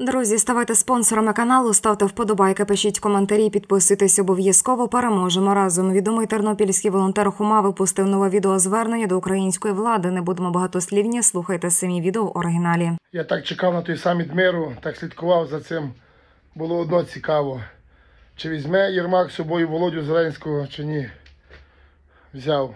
Друзі, ставайте спонсорами каналу, ставте вподобайки, пишіть коментарі, підписуйтесь обов'язково. Переможемо разом. Відомий тернопільський волонтер Хома випустив нове відеозвернення до української влади. Не будемо багатослівні, слухайте самі відео в оригіналі. Я так чекав на той саміт миру, так слідкував за цим. Було одно цікаво. Чи візьме Єрмак з собою Володю Зеленського, чи ні. Взяв.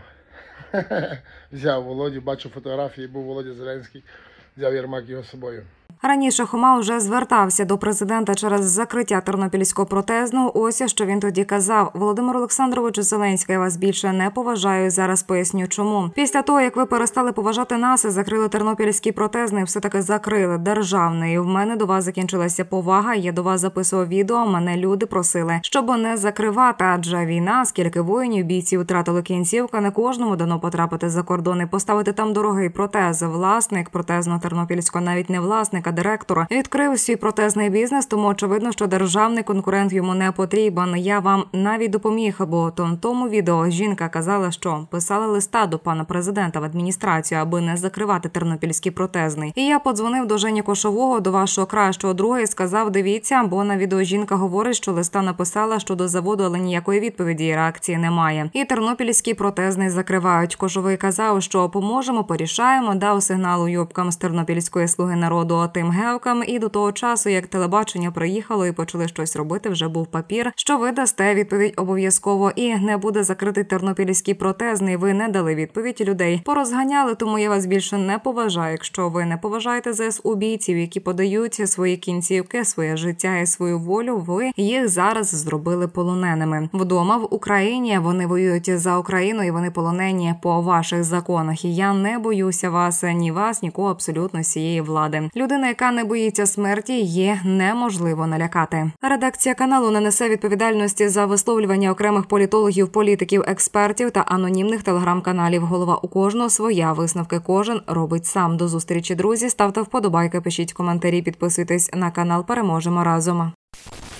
Взяв Володю, бачу фотографії, був Володя Зеленський. Взяв Єрмак його з собою. Раніше Хома вже звертався до президента через закриття тернопільського протезного. Ось що він тоді казав: Володимир Олександрович Зеленський, я вас більше не поважаю. Зараз поясню чому. Після того, як ви перестали поважати нас і закрили тернопільський протезний, все-таки закрили державний. В мене до вас закінчилася повага. Я до вас записував відео. Мене люди просили, щоб не закривати, адже війна, скільки воїнів, бійців втратили кінцівка, не кожному дано потрапити за кордон і поставити там дорогий протез. Власник протезного тернопільського, навіть не власник, директор, відкрив свій протезний бізнес, тому очевидно, що державний конкурент йому не потрібен. Я вам навіть допоміг, бо в тому відео жінка казала, що писала листа до пана президента в адміністрацію, аби не закривати тернопільський протезний. І я подзвонив до Жені Кошового, до вашого кращого друга, і сказав: дивіться, бо на відео жінка говорить, що листа написала щодо заводу, але ніякої відповіді і реакції немає. І тернопільський протезний закривають. Кошовий казав, що поможемо, порішаємо, дав сигнал уйобкам з тернопільської слуги народу, тим гевкам, і до того часу, як телебачення приїхало і почали щось робити, вже був папір, що ви дасте відповідь обов'язково і не буде закритий тернопільський протезний. Ви не дали відповідь, людей порозганяли, тому я вас більше не поважаю. Якщо ви не поважаєте ЗСУ бійців, які подають свої кінцівки, своє життя і свою волю, ви їх зараз зробили полоненими. Вдома в Україні вони воюють за Україну і вони полонені по ваших законах. І я не боюся вас, нікого абсолютно з цієї влади. Людина, яка не боїться смерті, є неможливо налякати. Редакція каналу не несе відповідальності за висловлювання окремих політологів, політиків, експертів та анонімних телеграм-каналів. Голова у кожного своя, висновки кожен робить сам. До зустрічі, друзі. Ставте вподобайки, пишіть коментарі, підписуйтесь на канал. Переможемо разом.